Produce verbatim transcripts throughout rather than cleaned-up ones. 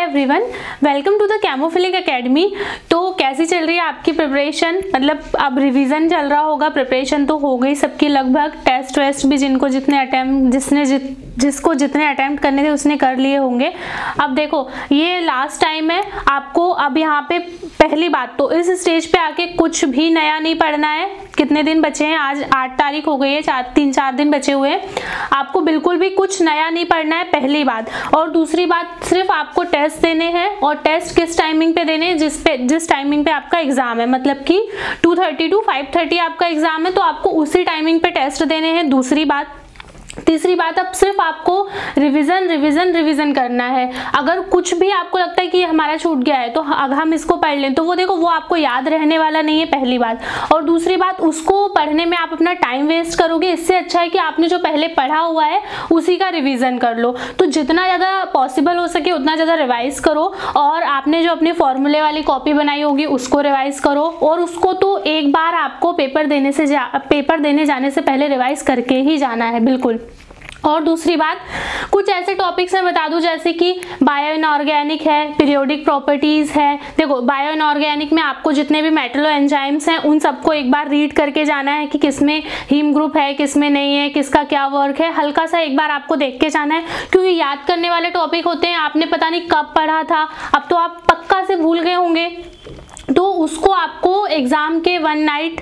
Everyone, welcome to the Chemophilic academy. तो कैसी चल रही है आपकी प्रिपरेशन? मतलब अब रिवीजन चल रहा होगा, प्रिपरेशन तो हो गई सबकी लगभग, टेस्ट वेस्ट भी जिनको जितने अटेम्प्ट जिसने जित जिसको जितने अटेम्प्ट करने थे उसने कर लिए होंगे। अब देखो ये लास्ट टाइम है आपको। अब यहाँ पे पहली बात तो इस स्टेज पे आके कुछ भी नया नहीं पढ़ना है। कितने दिन बचे हैं? आज आठ तारीख हो गई है, चार तीन चार दिन बचे हुए हैं। आपको बिल्कुल भी कुछ नया नहीं पढ़ना है, पहली बात। और दूसरी बात, सिर्फ आपको टेस्ट देने हैं, और टेस्ट किस टाइमिंग पे देने हैं? जिस पे जिस टाइमिंग पे आपका एग्जाम है, मतलब कि two thirty to five thirty आपका एग्जाम है, तो आपको उसी टाइमिंग पे टेस्ट देने हैं। दूसरी बात, तीसरी बात, अब सिर्फ आपको रिवीजन रिवीजन रिवीजन करना है। अगर कुछ भी आपको लगता है कि हमारा छूट गया है तो अगर हम इसको पढ़ लें तो वो देखो वो आपको याद रहने वाला नहीं है, पहली बात। और दूसरी बात, उसको पढ़ने में आप अपना टाइम वेस्ट करोगे। इससे अच्छा है कि आपने जो पहले पढ़ा हुआ है उसी का रिवीजन कर लो। तो जितना ज़्यादा पॉसिबल हो सके उतना ज़्यादा रिवाइज करो, और आपने जो अपनी फॉर्मूले वाली कॉपी बनाई होगी उसको रिवाइज करो। और उसको तो एक बार आपको पेपर देने से जा पेपर देने जाने से पहले रिवाइज करके ही जाना है, बिल्कुल। और दूसरी बात, कुछ ऐसे टॉपिक्स मैं बता दूं जैसे कि बायो इनऑर्गेनिक है, पीरियोडिक प्रॉपर्टीज है। देखो बायो इनऑर्गेनिक में आपको जितने भी मेटलो एंजाइम्स हैं उन सबको एक बार रीड करके जाना है कि किसमें हीम ग्रुप है, किसमें नहीं है, किसका क्या वर्क है, हल्का सा एक बार आपको देख के जाना है। क्योंकि याद करने वाले टॉपिक होते हैं, आपने पता नहीं कब पढ़ा था, अब तो आप पक्का से भूल गए होंगे। तो उसको आपको एग्ज़ाम के वन नाइट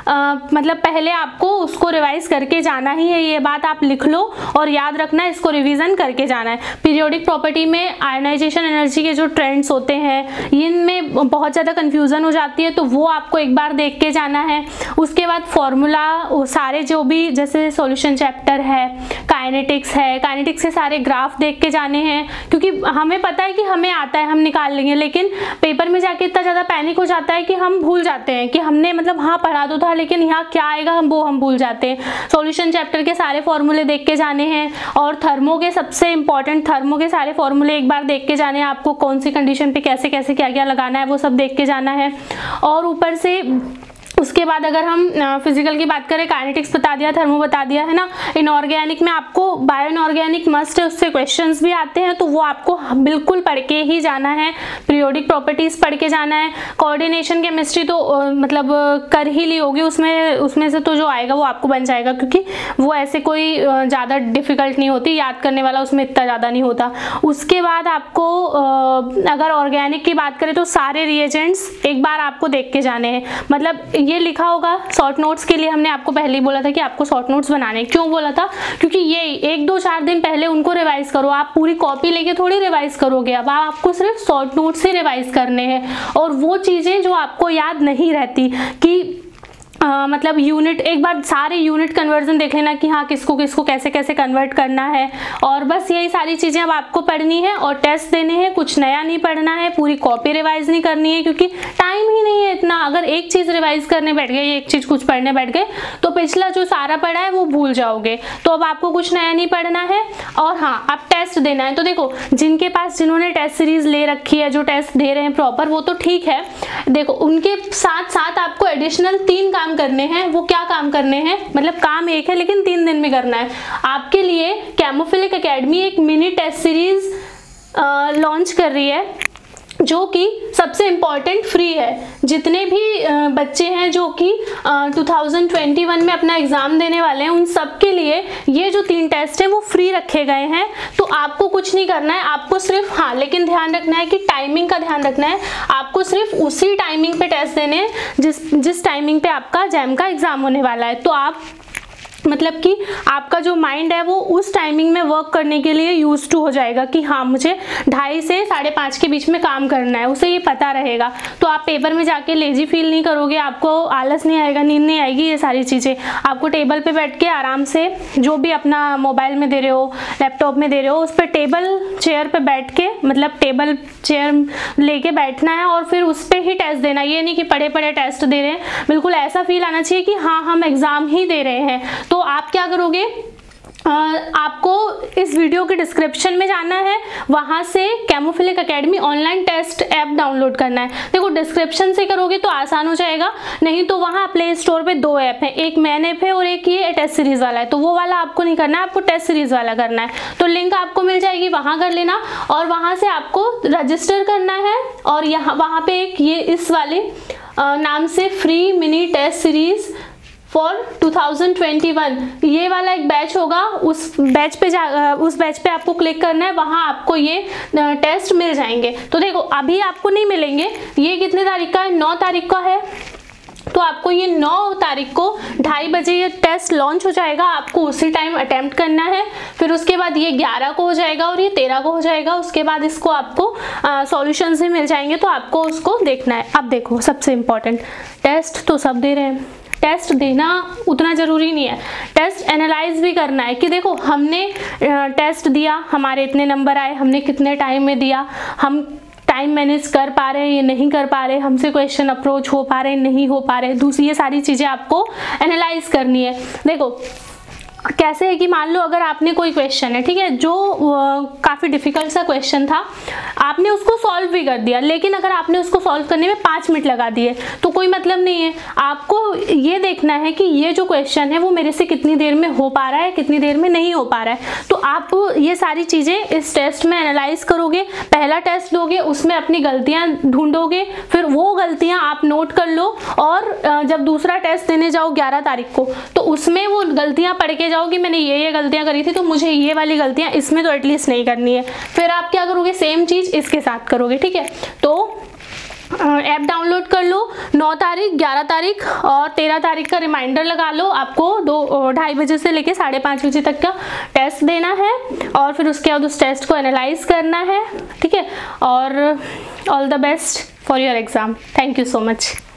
मतलब पहले आपको उसको रिवाइज करके जाना ही है। ये बात आप लिख लो और याद रखना है, इसको रिवीजन करके जाना है। पीरियोडिक प्रॉपर्टी में आयनाइजेशन एनर्जी के जो ट्रेंड्स होते हैं इनमें बहुत ज़्यादा कन्फ्यूज़न हो जाती है, तो वो आपको एक बार देख के जाना है। उसके बाद फॉर्मूला सारे जो भी, जैसे सॉल्यूशन चैप्टर है, काइनेटिक्स है, काइनेटिक्स के सारे ग्राफ देख के जाने हैं। क्योंकि हमें पता है कि हमें आता है, हम निकाल लेंगे, लेकिन पेपर में जाके इतना ज़्यादा पैनिक हो जाता है कि हम भूल जाते हैं कि हमने मतलब हाँ पढ़ा तो था लेकिन यहाँ क्या आएगा हम वो हम भूल जाते हैं। सॉल्यूशन चैप्टर के सारे फॉर्मूले देख के जाने हैं। और थर्मो के सबसे इंपॉर्टेंट थर्मो के सारे फॉर्मूले एक बार देख के जाने हैं। आपको कौन सी कंडीशन पे कैसे कैसे क्या क्या लगाना है वो सब देख के जाना है। और ऊपर से उसके बाद अगर हम फिजिकल की बात करें, काइनेटिक्स बता दिया, थर्मो बता दिया है ना। इनऑर्गेनिक में आपको बायो इनऑर्गेनिक मस्ट है, उससे क्वेश्चंस भी आते हैं, तो वो आपको बिल्कुल पढ़ के ही जाना है। पीरियोडिक प्रॉपर्टीज पढ़ के जाना है। कोऑर्डिनेशन केमिस्ट्री तो मतलब कर ही ली होगी, उसमें उसमें से तो जो आएगा वो आपको बन जाएगा, क्योंकि वो ऐसे कोई ज़्यादा डिफिकल्ट नहीं होती, याद करने वाला उसमें इतना ज़्यादा नहीं होता। उसके बाद आपको अगर ऑर्गेनिक की बात करें तो सारे रिएजेंट्स एक बार आपको देख के जाने हैं। मतलब ये लिखा होगा शॉर्ट नोट्स के लिए, हमने आपको पहले ही बोला था कि आपको शॉर्ट नोट्स बनाने। क्यों बोला था? क्योंकि ये एक दो चार दिन पहले उनको रिवाइज करो। आप पूरी कॉपी लेके थोड़ी रिवाइज करोगे, अब आपको सिर्फ शॉर्ट नोट्स ही रिवाइज करने हैं। और वो चीज़ें जो आपको याद नहीं रहती कि आ, मतलब यूनिट, एक बार सारे यूनिट कन्वर्जन देख लेना कि हाँ किसको किसको कैसे कैसे कन्वर्ट करना है। और बस यही सारी चीज़ें अब आपको पढ़नी है और टेस्ट देने हैं। कुछ नया नहीं पढ़ना है, पूरी कॉपी रिवाइज नहीं करनी है, क्योंकि टाइम ही नहीं है इतना। अगर एक चीज़ रिवाइज करने बैठ गए, एक चीज़ कुछ पढ़ने बैठ गए तो पिछला जो सारा पढ़ा है वो भूल जाओगे। तो अब आपको कुछ नया नहीं पढ़ना है। और हाँ, अब टेस्ट देना है। तो देखो जिनके पास, जिन्होंने टेस्ट सीरीज ले रखी है, जो टेस्ट दे रहे हैं प्रॉपर, वो तो ठीक है। देखो उनके साथ साथ आपको एडिशनल तीन काम करने हैं। वो क्या काम करने हैं? मतलब काम एक है लेकिन तीन दिन में करना है। आपके लिए कैमोफिलिक एकेडमी एक मिनी टेस्ट सीरीज लॉन्च कर रही है, जो कि सबसे इम्पॉर्टेंट फ्री है। जितने भी बच्चे हैं जो कि टू थाउजेंड ट्वेंटी वन में अपना एग्ज़ाम देने वाले हैं, उन सब के लिए ये जो तीन टेस्ट हैं वो फ्री रखे गए हैं। तो आपको कुछ नहीं करना है, आपको सिर्फ, हाँ लेकिन ध्यान रखना है कि टाइमिंग का ध्यान रखना है। आपको सिर्फ उसी टाइमिंग पे टेस्ट देने हैं जिस जिस टाइमिंग पे आपका जैम का एग्ज़ाम होने वाला है। तो आप मतलब कि आपका जो माइंड है वो उस टाइमिंग में वर्क करने के लिए यूज टू हो जाएगा कि हाँ मुझे ढाई से साढ़े पाँच के बीच में काम करना है, उसे ये पता रहेगा। तो आप पेपर में जाके लेजी फील नहीं करोगे, आपको आलस नहीं आएगा, नींद नहीं आएगी। ये सारी चीज़ें आपको टेबल पे बैठ के आराम से, जो भी अपना मोबाइल में दे रहे हो, लैपटॉप में दे रहे हो, उस पर टेबल चेयर पे बैठ के, मतलब टेबल चेयर लेके बैठना है और फिर उस पर ही टेस्ट देना। ये नहीं कि पढ़े पढ़े टेस्ट दे रहे हैं, बिल्कुल ऐसा फील आना चाहिए कि हाँ हम एग्ज़ाम ही दे रहे हैं। तो आप क्या करोगे, आपको इस वीडियो के डिस्क्रिप्शन में जाना है, वहाँ से Chemophilic academy online test app download करना है। देखो डिस्क्रिप्शन से करोगे तो आसान हो जाएगा, नहीं तो वहाँ प्ले स्टोर पे दो ऐप हैं, एक मैन ऐप है और एक ये टेस्ट सीरीज़ वाला है। तो वो वाला आपको नहीं करना है, आपको टेस्ट सीरीज़ वाला करना है। तो लिंक आपको मिल जाएगी, वहाँ कर लेना और वहाँ से आपको रजिस्टर करना है। और यहाँ वहाँ पर एक ये इस वाले नाम से free mini test series for two thousand twenty one ये वाला एक बैच होगा, उस बैच पे जा उस बैच पे आपको क्लिक करना है, वहाँ आपको ये टेस्ट मिल जाएंगे। तो देखो अभी आपको नहीं मिलेंगे, ये कितने तारीख का है, नौ तारीख का है। तो आपको ये नौ तारीख को ढाई बजे ये टेस्ट लॉन्च हो जाएगा, आपको उसी टाइम अटेम्प्ट करना है। फिर उसके बाद ये ग्यारह को हो जाएगा और ये तेरह को हो जाएगा। उसके बाद इसको आपको सॉल्यूशंस भी मिल जाएंगे, तो आपको उसको देखना है। अब देखो सबसे इम्पॉर्टेंट, टेस्ट तो सब दे रहे हैं, टेस्ट देना उतना ज़रूरी नहीं है, टेस्ट एनालाइज भी करना है कि देखो हमने टेस्ट दिया, हमारे इतने नंबर आए, हमने कितने टाइम में दिया, हम टाइम मैनेज कर पा रहे हैं या नहीं कर पा रहे, हमसे क्वेश्चन अप्रोच हो पा रहे नहीं हो पा रहे। दूसरी ये सारी चीज़ें आपको एनालाइज करनी है। देखो कैसे है कि मान लो अगर आपने कोई क्वेश्चन है, ठीक है, जो काफ़ी डिफिकल्ट सा क्वेश्चन था, आपने उसको सॉल्व भी कर दिया, लेकिन अगर आपने उसको सॉल्व करने में पाँच मिनट लगा दिए तो कोई मतलब नहीं है। आपको ये देखना है कि ये जो क्वेश्चन है वो मेरे से कितनी देर में हो पा रहा है, कितनी देर में नहीं हो पा रहा है। तो आप ये सारी चीज़ें इस टेस्ट में एनालाइज करोगे। पहला टेस्ट दोगे, उसमें अपनी गलतियाँ ढूंढोगे, फिर वो गलतियाँ आप नोट कर लो और जब दूसरा टेस्ट देने जाओ ग्यारह तारीख को, तो उसमें वो गलतियाँ पढ़ के जाओ कि मैंने ये ये गलतियां करी थी, तो मुझे ये वाली गलतियां इसमें तो एटलीस्ट नहीं करनी है। फिर आप क्या करोगे, सेम चीज़ इसके साथ करोगे, ठीक है। तो ऐप डाउनलोड कर लो, नौ तारीख, ग्यारह तारीख और तेरह तारीख का रिमाइंडर लगा लो। आपको दो ढाई बजे से लेके साढ़े पाँच बजे तक का टेस्ट देना है और फिर उसके बाद उस टेस्ट को एनालाइज करना है, ठीक है। और all the best for your exam. Thank you so much.